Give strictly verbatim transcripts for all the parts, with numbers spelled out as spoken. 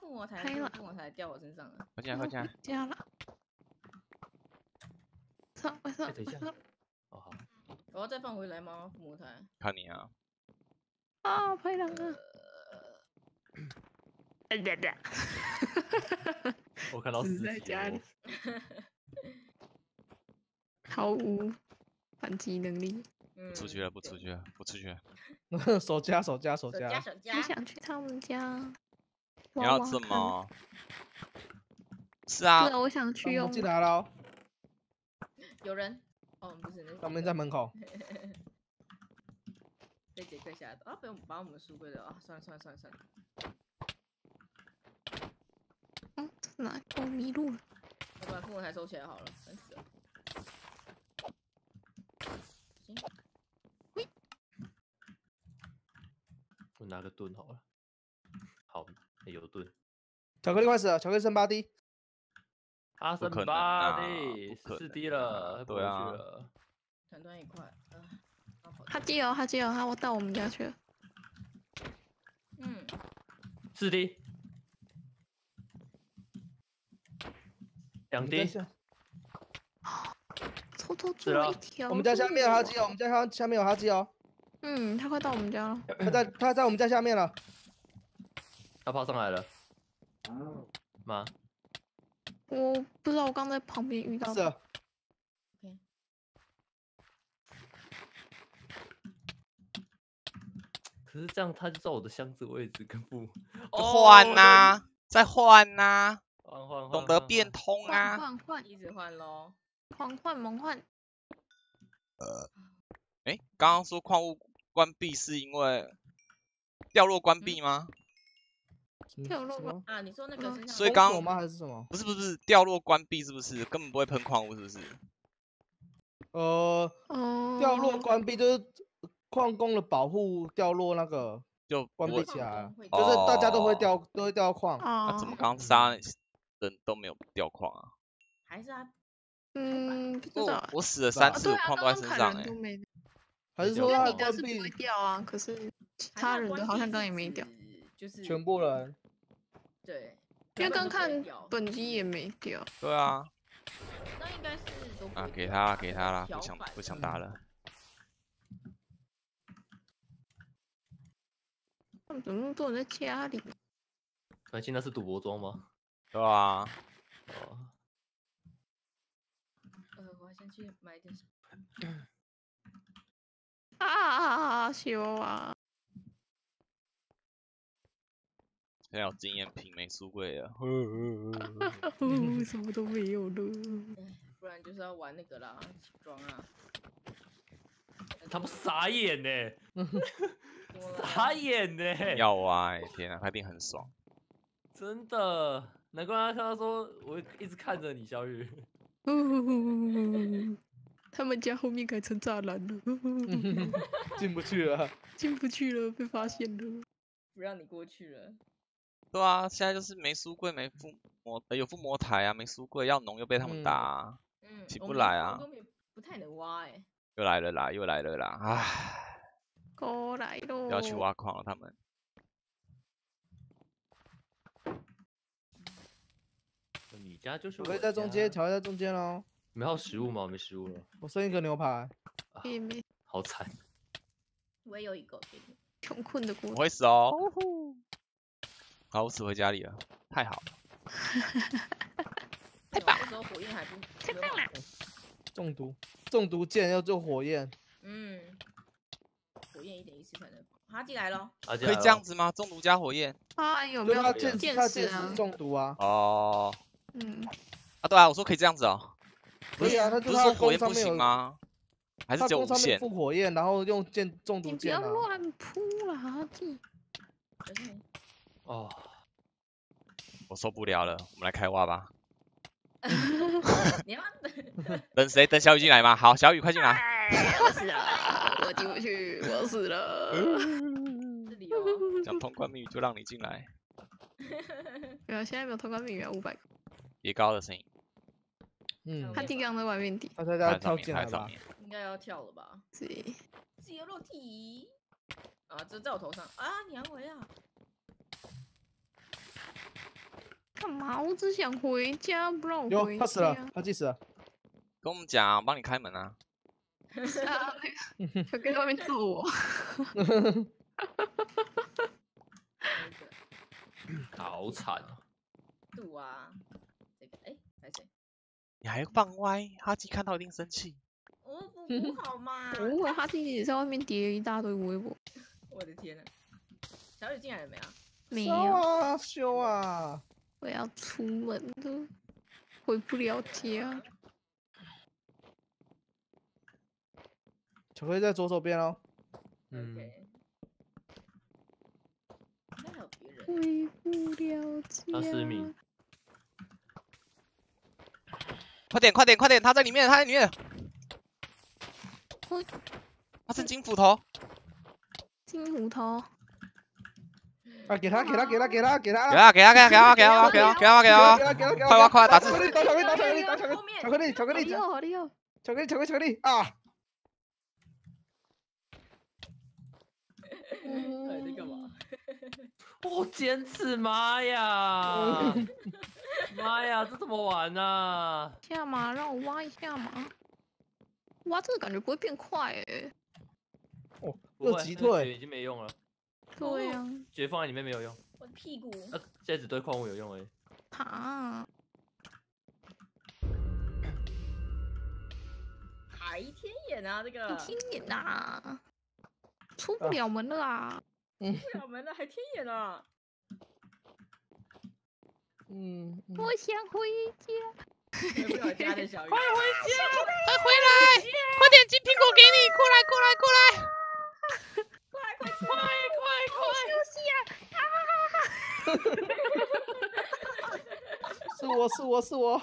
附魔台， 开了， 附魔台掉我身上了。 快进来，快进来！ 加了。上，我上， 等一下。 上。 哦好。 我要再放回来吗？附魔台。 看你啊。 啊，拍两个。哎对对。 我看到死在家里。 体毫无反击能力。 不出去了，不出去了，不出去了。 手加手加手手加。 手加。 我想去他们家。 你要这么？是啊。 对啊，我想去用。 进来了。 有人。哦，不是，那上面在门口。 被杰克吓到啊！不用把我们书柜的啊，算了算了算了算了。 嗯，哪？我迷路了。 我把附魔台收起来好了，烦死了。行。 我拿个盾好了。好，有盾。 巧克力快死了，巧克力剩八滴。 他剩八滴，四滴了， 对啊。 团团一块，呃， 他接哦，他接哦，他我到我们家去了。 嗯， 四滴，两滴。 偷偷做了一条。 我们家下面有哈基哦，我们家下下面有哈基哦。 嗯，他快到我们家了。 他在他在我们家下面了。 他跑上来了。妈。 我不知道，我刚在旁边遇到。 是。 可是这样他就知道我的箱子位置跟不。 换呐，再换呐。 换换换。 懂得变通啊。 换换， 一直换喽。 狂换猛换。 呃，哎，刚刚说矿物关闭是因为掉落关闭吗？ 掉落吗？ 啊，你说那个是？ 所以刚刚吗？还是什么？ 不是不是掉落关闭是不是根本不会喷矿物是不是？ 呃，掉落关闭就是矿工的保护掉落那个就关闭起来了， 哦、 就是大家都会掉都会掉矿。 那、啊、怎么刚刚杀人都没有掉矿啊？ 还是啊？ 嗯，不知道。 我死了三次，矿都在身上哎、 欸。 还是说他你的是不会掉啊？可是其他人的好像刚刚也没掉。 就是全部人。 对。 因为刚看本机也没掉。 对啊。 那应该是都啊，给他给他啦，不想不想打了。 他们怎么那么多人在家里？ 反正那是赌博庄吗？ 对啊。 哦。 呃，我先去买点。 啊啊啊！修啊！ 现在有经验品没书柜了。 什么都没有了。 不然就是要玩那个啦，起装啊。 他们傻眼呢、欸，傻眼呢、欸。 要啊、欸！天啊，他一定很爽。 真的，难怪他他说我一直看着你，小雨。 他们家后面改成栅栏了， 进不去了， 进不去了，被发现了， 不让你过去了。 对啊，现在就是没书柜，没附魔，有附魔台啊，没书柜，要农又被他们打、啊， 嗯， 起不来啊。 不太能挖哎、欸。 又来了啦，又来了啦，唉。 过来喽！ 要去挖矿了，他们。 你家就是我可以在中间，调在中间喽。 没有食物吗？我没食物了。 我剩一个牛排。 也没。 好惨。 我也有一个给你。 穷困的国。 我会死哦。好，我死回家里了，太好了。 太棒了！那时候火焰还不太棒了。 中毒，中毒箭要做火焰。 嗯。火焰一点一次才能。他进来了。 可以这样子吗？中毒加火焰？ 啊，有没有见见识啊？ 中毒啊。 哦。 嗯。 啊，对啊，我说可以这样子哦。 可以啊，他不是说火焰不行吗？还是只有无限？ 附火焰，然后用箭中毒箭啊。 你不要乱扑啦，弟。 哦。 我受不了了，我们来开挖吧。 你要等谁？等小雨进来吗？好，小雨快进来。 我死了，我进不去，我死了。 这里哦。 讲通关密语就让你进来。 没有，现在没有通关密语啊，五百个。 别高的声音。 嗯。 他弟刚在外面抵。 他在家跳进来吧？ 应该要跳了吧？ 对。 自由落体。啊，这在我头上啊！你还回啊？ 啊！我只想回家，不让我有回他死了家。， 他计时了。 跟我们讲，我帮你开门啊。 是啊，那个他跟外面揍我。 好惨啊！ 度啊，这个哎，还谁？ 你还放歪，哈基看到一定生气。 我不不好嘛！ 不会，他自己在外面叠了一大堆微博。 我的天呐，小雨进来了没有？ 没修有， 啊修啊！ 我要出门了，回不了家。 巧克力在左手边哦。 嗯， OK，应该还有别人。 回不了家。 他失明。 快点快点快点，他在里面，他在里面。 我他是金斧头。 金斧头。 啊，给他给他给他给他给他给他给他给他给他给他给他给他给他给他给他给他！ 快快快打字巧克力打巧克力打巧克力打巧克力巧克力巧克力好厉害，好厉害！ 巧克力巧克力巧克力啊！ 到底在干嘛？ 我坚持，妈呀！妈呀，这怎么玩啊？ 下嘛，让我挖一下嘛。挖这个感觉不会变快诶。 哦， 不会又击退。 血已经没用了， 对呀。 血放在里面没有用， 我的屁股。 那现在只对矿物有用而已。 啊！ 海天眼啊，这个天眼呐，出不了门了啊！ 嗯不了门了，还天眼啊！ 嗯， 我想回家。 回不了家的小雨， 快回家！ 快回来！快点金苹果给你，过来过来过来！ 快快快快快！休息啊！ 是我是我是我。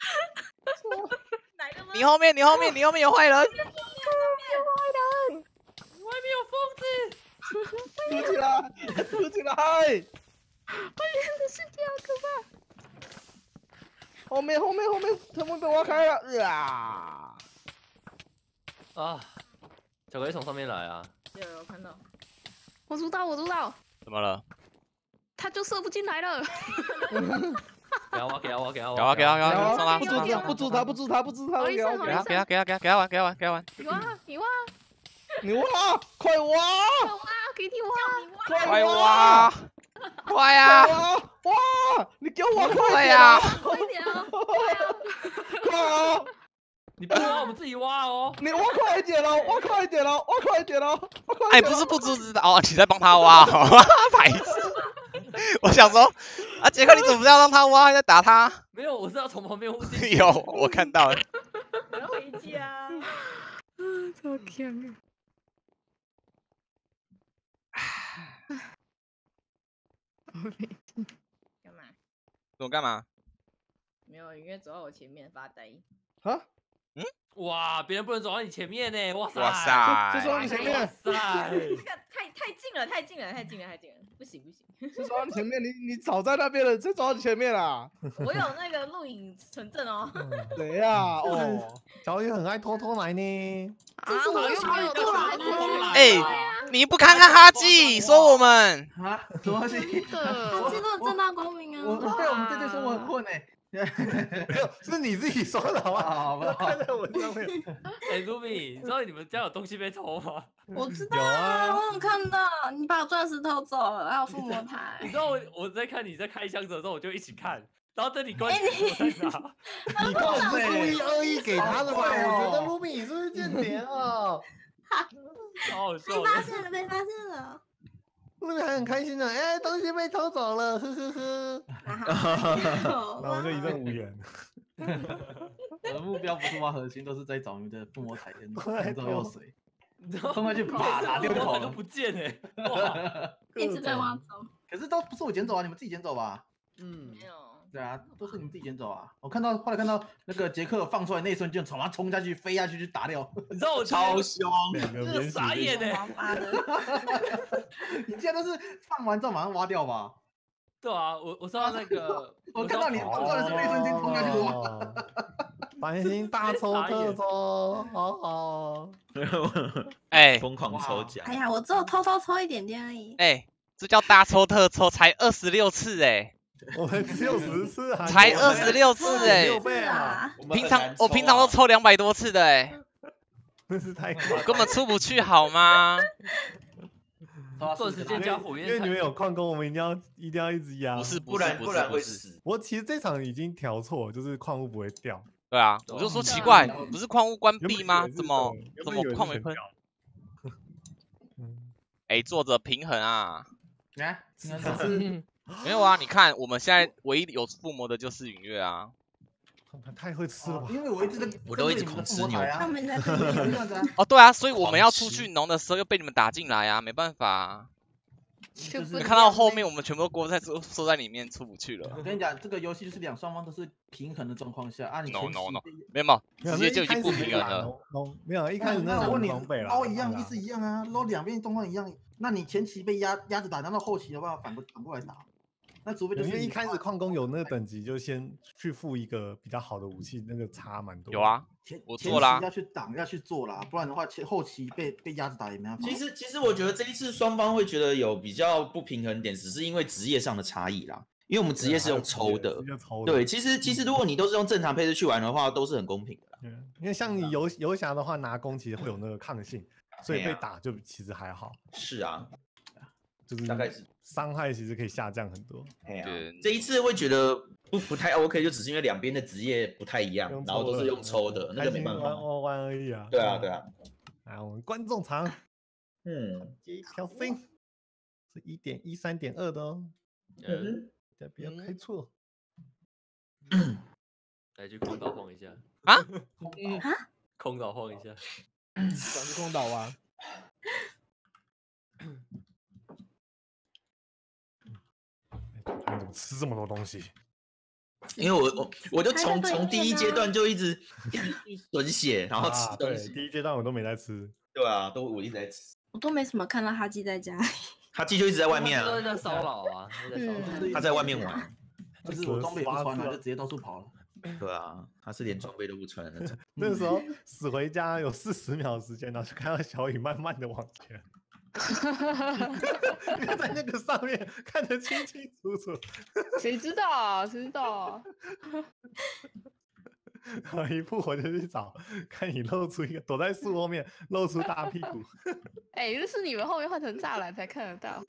来了吗？ 你后面你后面你后面有坏人！ 有坏人！ 外面有疯子！ 出去了，出去了！ 外面的世界好可怕！ 后面后面后面，他们被挖开了！啊！ 啊，巧克力从上面来啊！ 有有看到， 我知道，我知道， 怎么了？ 他就射不进来了。 给他挖，给他挖，给他挖！ 给他给他给他送他不阻止不阻他不阻他不阻他， 好给我厉害好厉害给他给他给他给他给他玩给他玩给他玩！ 你挖，你挖， 你挖，快挖， 我挖，给你挖。 快快挖， 挖！快快呀！ 挖，挖！你给我挖快快点呀！ 快点啊！ 快啊！ 你不挖，我们自己挖哦。 你挖快一点了，挖快一点了，挖快一点了，挖快一哎， 点了！ 不是不阻止的哦，你在帮他挖哦，白痴！我想说，啊，杰克，你怎么不要让他挖，还在打他？ 没有，我是要从旁边呼进去。 有，我看到了。 我要回家。 超强！ 干嘛？ 我干嘛？ 没有，因为走到我前面发呆。 啊！ 哇，别人不能走到你前面呢！哇塞！ 哇！塞！ 就说你前面， 哇塞！ 这个太太近了，太近了，太近了，太近了，不行不行。 就走到你前面，你你早在那边了，就走到你前面了。 我有那个录影存证哦。 谁呀？哦， 小雨很爱偷偷来呢。 啊，我又没有偷来。 哎，你不看看哈基，说我们啊，什么东西？ 的， 这都正大光明我啊！ 对我们这队说我很混哎。没有，是你自己说的好不好？我看在文上面。 哎，卢比，你知道你们家有东西被偷吗？ 我知道有啊我有看到你把我钻石偷走了，还有附魔台你。知道我我在看你在开箱子的时候，我就一起看，然后等你关哎机我在拿。 你根本是故意恶意给他的吧？ 对哦我觉得卢比你是不是间谍啊？ 好好笑被发现了，被发现了！ 卢比还很开心的，哎，东西被偷走了，呵呵呵。 那我就一阵无言。 我的目标不是挖核心，都是在找你的附魔彩跟对走药水。 你知道冲过去啪打掉头了我都不见哎！哇， 一直被挖走。 可是都不是我捡走啊，你们自己捡走吧？ 嗯没，有。 对啊，都是你们自己捡走啊。我看到后来看到那个杰克放出来那一瞬间，从他冲下去飞下去去打掉， 你知道我超凶。 两个真的傻眼哎！ 王八的， 你竟然都是放完之后马上挖掉吧？ 对啊，我我知道那个， 我看到你放出来的那一瞬间冲下去挖。 哦繁星大抽特抽，好好。 哎疯狂抽奖哎，呀，我只有偷偷抽一点点而已。 哎，这叫大抽特抽，才二十六次哎， 我们只有十次啊， 才二十六次哎、 六倍啊！ 平常我平常都抽两百多次的哎、 真是太夸张， 根本出不去好吗？ 瞬时间加火焰， 因为你们有矿工，我们一定要一定要一直压， 不是不然不不然会是不是， 死。 我其实这场已经调错，就是矿物不会掉。 对啊，我就说奇怪，不是矿物关闭吗？怎么怎么矿没喷？哎，作者平衡啊！ 啊， 没有啊，你看我们现在唯一有附魔的就是允月啊。 他太会吃了吧？ 因为我一直在， 我都一直狂吃牛排他们在这里哦，对啊，所以我们要出去农的时候又被你们打进来啊，没办法、啊。 就是你看到后面我们全部都锅在缩缩在里面出不去了。 我跟你讲，这个游戏就是两双方都是平衡的状况下啊，你 no 前 no 期 no， 被没有，直接就已经不平衡了。 没有，一开始那种我问你， 装备啦， 捞一样，意思一样啊，捞两边状况一样。那你前期被压压着打，然后后期的话反过反过来打，那除非就是因为一开始矿工有那个等级，就先去付一个比较好的武器，那个差蛮多。 有啊， 前我做啦， 要去挡要去做啦，不然的话前后期被被压着打也没办法。 其实其实我觉得这一次双方会觉得有比较不平衡点，只是因为职业上的差异啦。因为我们职业是用抽的，对，其实其实如果你都是用正常配置去玩的话，都是很公平的啦。 因为像你游游侠的话，拿弓其实会有那个抗性，所以被打就其实还好。 是啊， 就是大概是伤害其实可以下降很多。 对，这一次会觉得不不太 OK， 就只是因为两边的职业不太一样，然后都是用抽的，那个没办法。 玩玩而已啊。 对啊，对啊。 啊，我们观众场， 嗯， 接一条星是一点一三点二的哦。 嗯， 再不要开错。 来去空岛晃一下啊？ 啊？ 空岛晃一下， 想去空岛玩。 你怎么吃这么多东西？ 因为我我我就从从第一阶段就一直损血，然后吃东西。 第一阶段我都没在吃。 对啊，都我一直在吃。 我都没什么看到哈基在家里。 哈基就一直在外面啊， 都在骚扰啊， 他在外面玩， 就是我装备也不穿了，就直接到处跑了。 对啊，他是连装备都不穿的那种。 那时候死回家有四十秒时间，然后就看到小雨慢慢的往前，在那个上面看得清清楚楚。 谁知道啊？谁知道啊？ 然后一步我就去找，看你露出一个躲在树后面，露出大屁股。 哎、欸，就是你们后面换成栅栏才看得到。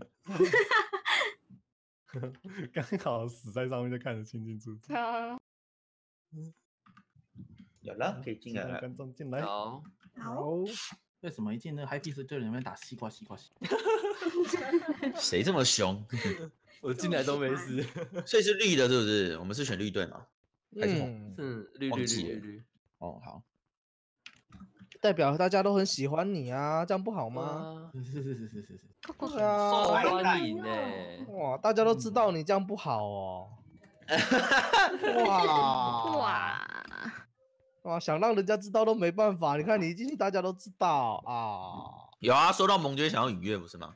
刚好死在上面就看得清清楚楚。 啊， 有了，可以进来了。 观众进来。 好。 好。 为什么一进那 High Piece 就有人打西瓜西瓜西瓜？ 谁这么凶？ 我进来都没事。 所以是绿的，是不是？我们是选绿队吗？还是红？ 是绿绿绿绿。 哦，好。 代表大家都很喜欢你啊，这样不好吗？ 是是是是是是。 对啊， 受欢迎呢。 哇，大家都知道你这样不好哦。哇哇哇，想让人家知道都没办法。你看你一进去，大家都知道啊。 有啊，收到盟就会想要愉悦，不是吗？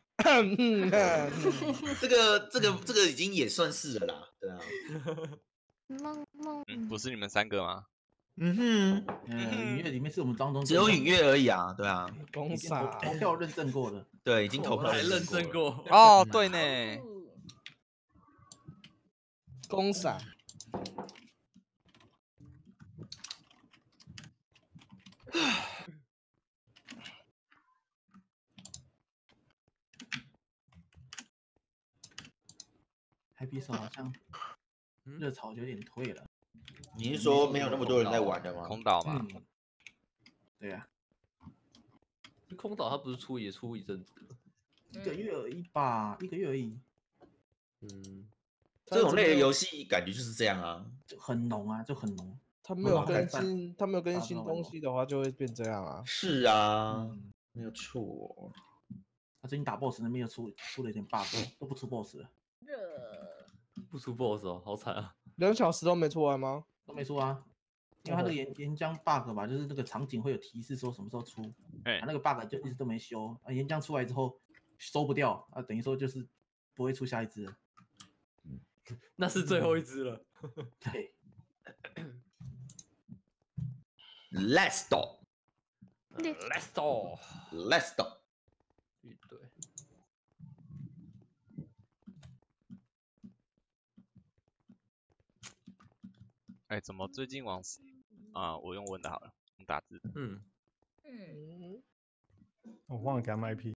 这个这个这个已经也算是了啦，对啊。 嗯，不是你们三个吗？ 嗯哼， 嗯，允月里面是我们当中只有允月而已啊，对啊。 公傻投票认证过的， 对，已经投票认证过。 哦，对呢。 公傻。High Piece 好像热潮有点退了。 你是说没有那么多人在玩的吗？ 空岛嘛。 嗯、对呀、 啊。空岛它不是出也出一阵子了， 一个月而已吧，一个月而已。 嗯， 这种类的游戏感觉就是这样啊， 就很浓啊，就很浓。 它没有更新，它没有更新东西的话，就会变这样啊。 是啊，嗯、没有错。 他最近打 boss 那边又出出了一点 bug， 都不出 boss 了。 不出 boss 哦，好惨啊！ 两小时都没出完吗？ 都没出啊，因为他那个岩岩浆 bug 吧，就是这个场景会有提示说什么时候出， 哎、 啊，那个 bug 就一直都没修，啊，岩浆出来之后收不掉，啊，等于说就是不会出下一只了。 嗯，那是最后一只了。 对。 Let's go。Let's go。 Let's go。 对。 哎，怎么最近往啊？我用问的好了，用打字。 嗯嗯， 我忘了给他们 I P。